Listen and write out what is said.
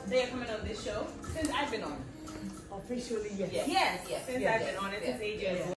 they are coming on this show since I've been on. Officially, yes. Yes. Since I've been on it, since AJ as well.